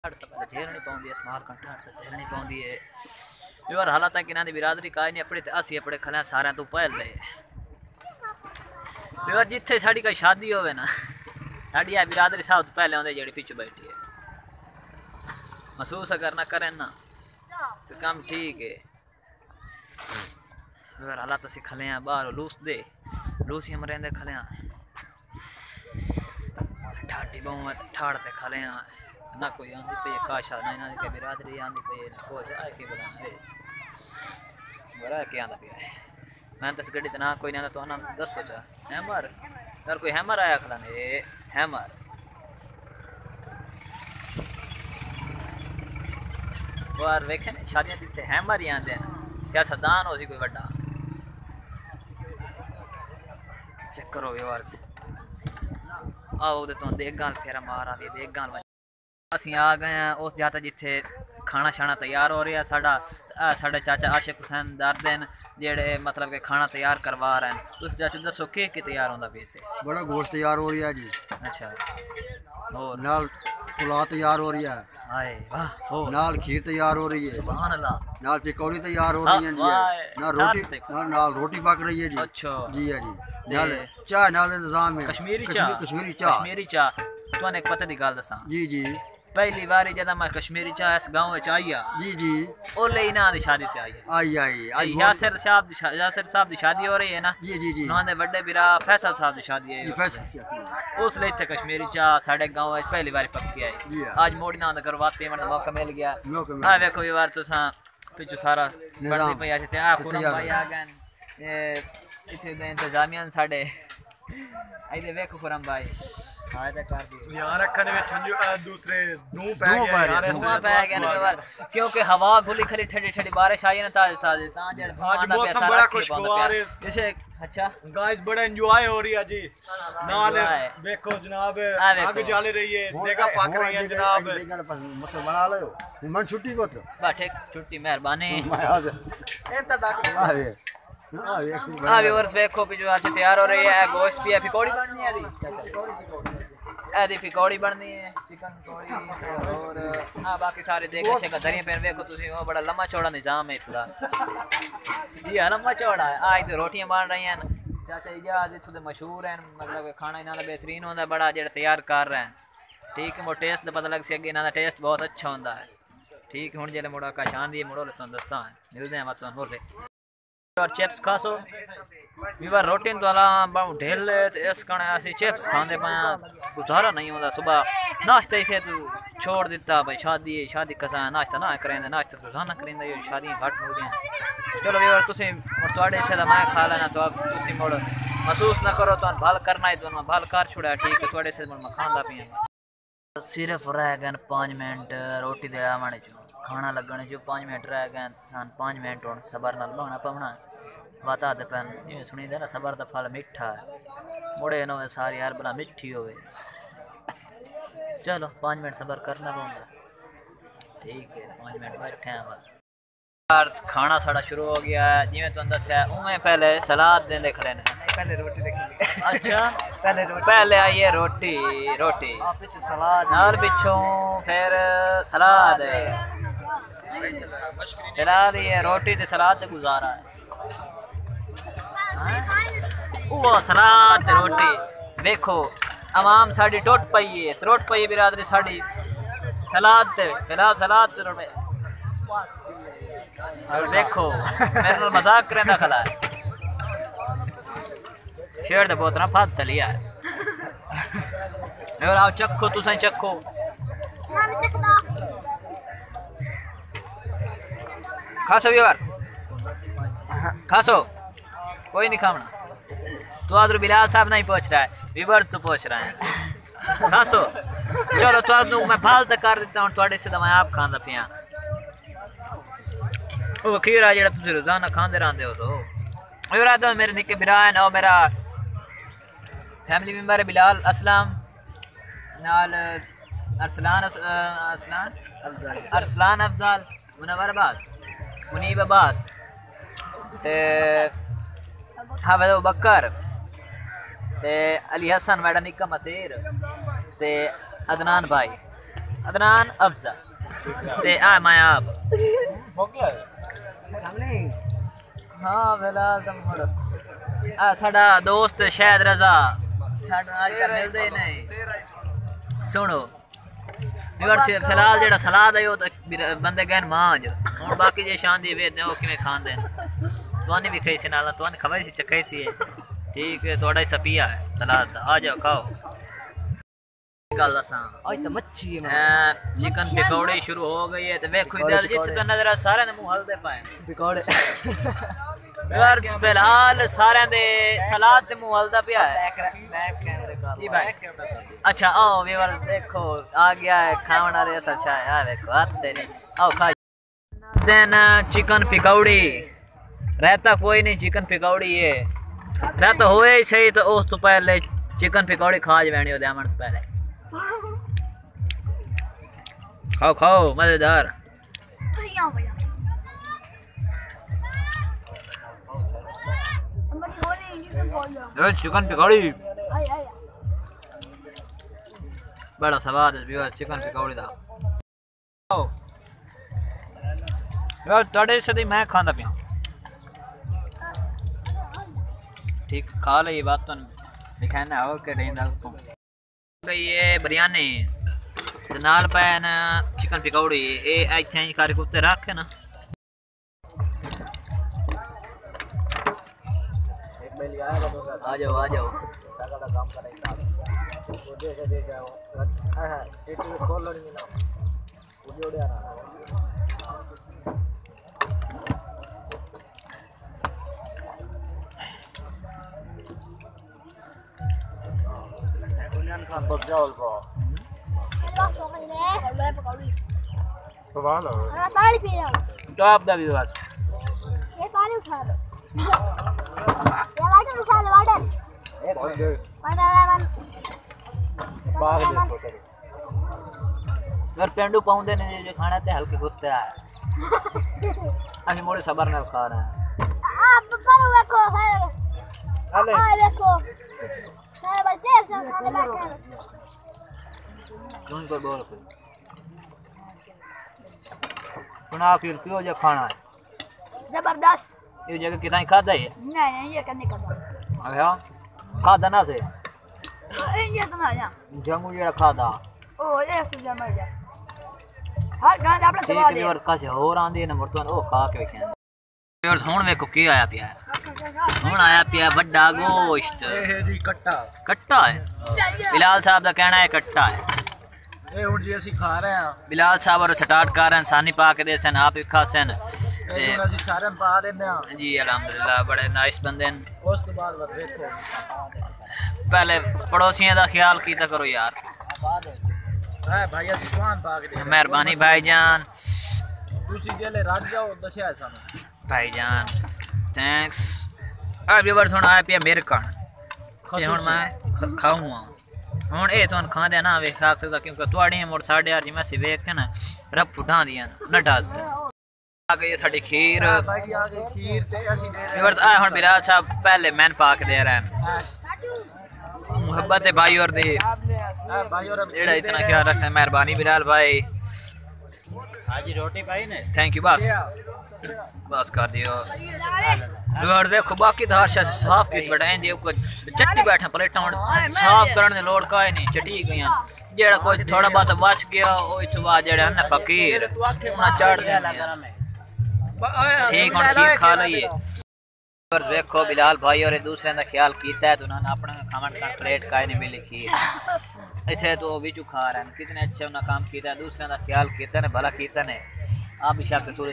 झेलनी पाँदी है स्माल कंठ झेलनी पाँदी है यार हालात कि इन्होंने बिरादरी का नहीं अपने असी अपने खले सारे तो पहले यार जिथे साड़ी कोई शादी होवे ना साड़ी है बिरादरी सब तो पहले आते जी पिछू बैठी है महसूस अगर ना करें ना तो काम ठीक है यार हालात असी खले हैं बाहर लूस दे लूसी हम रेंदे खले ठाटी बहु ठाड़ते खले हैं ना कोई आंदी पे काशा ना इन्होंने के बिरादरी आंदी पे हो जाए के बना बड़ा क्या आंदा पे मैं तो गड्डी ना कोई ना तो ना दसो जा हैमर यार कोई हैमर आया खला ने हैमर बार वेखे ने शादियां जिथे हैमर ही आंदे न सियासतदान हो सी कोई बड़ा चेक करो व्यूअर्स आओ दे तो देख गाल फेरा मार आ देख गाल असी आ गए हैं उस जाता जिथे खाना शाना तैयार हो रहा है साढ़े चाचा आशिक हुसैन दर्द जेड़े मतलब कि खाना तैयार करवा रहे हैं तो उस चाचू दसो के तैयार होंदा पे इत्थे बड़ा गोश्त तैयार हो रहा है जी। अच्छा और नाल पुलाव तैयार हो रहा है हाय वाह ओ नाल खीर तैयार हो रही है सुभान अल्लाह नाल पकौड़ी तैयार हो रही है जी नाल रोटी पक रही है जी। अच्छा जी है जी नाल चाय नाल इंतजाम है कश्मीरी चाह तो एक पता दी गल दसा जी जी पहली बार जब मैं कश्मीरी चाह इस गांव में आई जी जी ओले ही ना दी शादी ते आई यासिर साहब दी शादी हो रही है ना जी जी जी उन्होंने बड़े बिरा फैसल साहब दी शादी है जी फैसल उस ले थे कश्मीरी चाह साडे गांव में पहली बार पक्की आई आज मोड़ी ना करवाते मन मौका मिल गया आ देखो ये बार तुसा पिछु सारा बढ़ती पई आछे ते आ खुरम भाई आ गए इथे दे इंतजामिया साडे आई दे देखो खुरम भाई यार अखने में छंजू दूसरे धूप पै गया यार ऐसे पै गया ना क्योंकि हवा खुली खली ठंडी ठंडी बारिश आई ना ताज ताज आज मौसम बड़ा खुशगवार है जैसे अच्छा गाइस बड़ा एंजॉय हो रही है जी नाल देखो जनाब आग जल रही है देखा पक रही है जनाब मौसम बना लो मन छुट्टी को तो बा ठीक छुट्टी मेहरबानी ए ता डाक हाँ व्यूअर्स देखो पिछू आज तैयार हो रही है गोश्त भी है पकौड़ी बननी है आदि पकौड़ी बननी है चिकन पकौड़ी और हाँ बाकी सारे देखो शेका धरिया पे देखो तुसी वो बड़ा लम्बा चौड़ा निजाम है थोड़ा ये लम्बा चौड़ा है आज तो रोटियां बन रही हैं चाचा जी आज इत्थों दे मशहूर हैं मतलब खाना इन्हां दा बेहतरीन होंदा बड़ा जेड़ा तैयार कर रहे हैं ठीक है वो टेस्ट दा पता लग सी अगे इन्हां दा टेस्ट बहुत अच्छा होंदा है ठीक हुण जेले मुड़ा का शांदी मुड़ो ले तुहानू दस्सां मिलदे हैं तुहानू होरे और चिप्स खासो वीवर रोटी तो अला ढेल इस कण असी चिप्स खाते पाया गुजारा नहीं होता सुबह नाश्ता ही से तू छोड़ दिता भाई शादी कसा नाश्ता ना करें नाश्ता तो रोजाना करेंगे ये शादियाँ घट हो गई चलो वीवर तुम थोड़े से मैं खा लेना तो अब तुम मुड़ महसूस ना करो तो भल करना ही तो भल कर छुड़ा ठीक है थोड़े से मैं खादा पिया सिर्फ रह गए 5 मिनट रोटी दे आने चो खाना लगने जो 5 मिनट रह गए सन 5 मिनट हूँ सबर नाल बना पवना बता दे पैन जिमें सुनी दे ना सबर का फल मिठा है मुड़े नो सारी यार भला मिठी हो चलो 5 मिनट सबर करना पौंदा ठीक है 5 मिनट बैठे हैं बस खाना साड़ा शुरू हो गया है जिमें तुम दसा उमें पहले सलाद देंदे खले ने पहले रोटी देखी अच्छा पहले आई है रोटी सलाद और पिछों फिर सलाद फिलहाल ये रोटी ते सलाद ते गुजारा है वो सलाद ते रोटी देखो आवाम साड़ी टुट पई है बिरादरी साड़ी सलाद ते फिलहाल सलाद ते रोटी देखो मेरे नाल मजाक करेंदा खला शेर दे बोतना फाद तलिया और आओ चखो तुसें चखो खासो यार खासो कोई नहीं खाना तो आदर बिलाल साहब नहीं पहुंच रहा है विवर तो पहुंच रहा है खासो चलो तो मैं फाल तक कर देता हूँ थोड़े से तो मैं आप खांदा पिया वो खीरा जेड़ा तुम रोजाना खाते रहते हो तो और आदो मेरे निके बिरा है ना मेरा फैमिली मेंबर है बिलाल असलम नाल अरसलान अफजल मुनवर अब्बास मुनीब अब्बास ते हाफिज बकर ते अली हसन मेरा निक्का मसीर ते अदनान भाई अदनान अफजा ते आ मैं आप हाँ फिलहाल तो मुड़ आ साडा दोस्त शायद रजा साडा आजकल मिलदे नहीं सुनो फिलहाल जेड़ा सलाद है वो तो बंदे गए मांझ हुन बाकी जे शांति वेद वो किवें खांदे तुआनी भी खाई सी नाल तुआनी खवाई सी चखाई सी ठीक है थोड़ा ही सपिया है सलाद आ जाओ खाओ गल दसां आज तो मच्छी है चिकन पकौड़े शुरू हो गई है तो देखो इधर जित तो नजर सारे ने मुंह हलदे पाए पकौड़े यार फिलहाल सारे दे सलाद ते मुंह हलदा पिया है जी भाई अच्छा आओ व्यूअर देखो आ गया है खाने वाले ऐसा अच्छा है आ देखो आते नहीं आओ खा देन चिकन पकौड़ी रहता कोई नहीं चिकन पकौड़ी है रहता होए ही सही तो उस तो पहले चिकन पकौड़ी खा जानी होते अमन पहले खाओ खाओ मजेदार चिकन पकौड़ी बड़ा स्वाद है चिकन पकौड़ी दा यार तड़े से मैं खांदा पिया ठीक खा ले बात तो दिखाना और के देंदा को गई है बिरयानी ते नाल पैन चिकन पकौड़ी ए इथे करके उत्ते रख ना आ जाओ आ जाओ काम करेगा वो दे जाओ हां एक खोल लो नहीं ना वो जोड़े आ रहा दुनिया खान बग जाओ को तो वाला पानी पी लो टॉप दा भी बात ये पानी उठा लो ये वाटर उठा लो वाटर वाटर बाहर देखो यार पेंडू पाउंदे ने जो खाना ते हल्के कुत्ते आ अभी मोड़े सबर नाल खा रहे हैं आप पर देखो अरे आ देखो मैं बच्चे से खाने बैठे कौन को बोल सुना फिर क्यों जो खाना है जबरदस्त ये जगह कितना खादा है नहीं ये करने का अरे हां खादा ना से ये तो ना जंगू जेड़ा खादा ओ ये तो जमा जा हर गाने अपने सवाल एक और कासे और आंदी ने मुर्तन ओ खा के वेखिया और हुन वेखो की आया पिया हुन आया पिया बड़ा गोश्त ਇਹ ਜੀ ਕੱਟਾ कट्टा है बिलाल साहब का कहना है कट्टा है ਇਹ ਹੁਣ ਜੀ ਅਸੀਂ ਖਾ ਰਹੇ ਹਾਂ बिलाल साहब और स्टार्ट कर रहे हैं सानी पा के दे सन आप ही खा सन ਇਹ ਹੁਣ ਅਸੀਂ ਸਾਰਿਆਂ ਨੂੰ ਪਾ ਦਿੰਦੇ ਹਾਂ जी अल्हम्दुलिल्लाह बड़े नाइस बंदे हैं ਉਸ ਤੋਂ ਬਾਅਦ ਬਸ ਦੇਖੋ पहले पड़ोसियों का ख्याल कीता करो यार ਹੈ ਭਾਈ ਅਸੀਂ ਸਵਾਨ ਪਾ ਕੇ ਦੇ मेहरबानी भाईजान ਤੁਸੀਂ ਜਿਹੜੇ ਰੱਜ ਜਾਓ ਦੱਸਿਆ ਸਾਨੂੰ भाईजान थैंक्स अब व्यूअर्स हुन आया पिया मेरे कण ते हुन मैं खाऊंगा हुन ए तो खांदे ना वे खा सकदा क्योंकि तुआड़ी मोड़ 8:30 जी मैं सी वेख के ना रब फुटा दियां न डास आ गई साडी खीर ਭਾਈ ਆ ਗਈ ਖੀਰ ਤੇ ਅਸੀਂ ਦੇ ਰਹੇ व्यूअर्स आ हुन बिलाल साहब पहले मैन पा के दे रहे हैं मोहब्बत है भाई और दे ਹਾਂ ਭਾਈ और एड़ा इतना ख्याल रखते हैं मेहरबानी बिलाल भाई आज रोटी पाई ने थैंक यू बस कर दियो यार देखो बाकी तो हर शय साफ की बैठा इंदे ऊपर चट्टी बैठा प्लेटा साफ करने दी लोड़ काई नहीं चटी गईयां जेड़ा कोई थोड़ा बहुत बच गया ओ इतो बाद जेड़ा है ना फकीर उना चढ़ गया ठीक हुन खीर खा लईए और देखो बिलाल भाई और दूसरे का ख्याल कीता है तो उन्होंने अपना खावन का प्लेट काई नहीं मिली खीर ऐसे तो भी खा रहे हैं कितने अच्छे उन्होंने काम किया है दूसरे का ख्याल किया ने भला किया ने आप भी शायद सूरज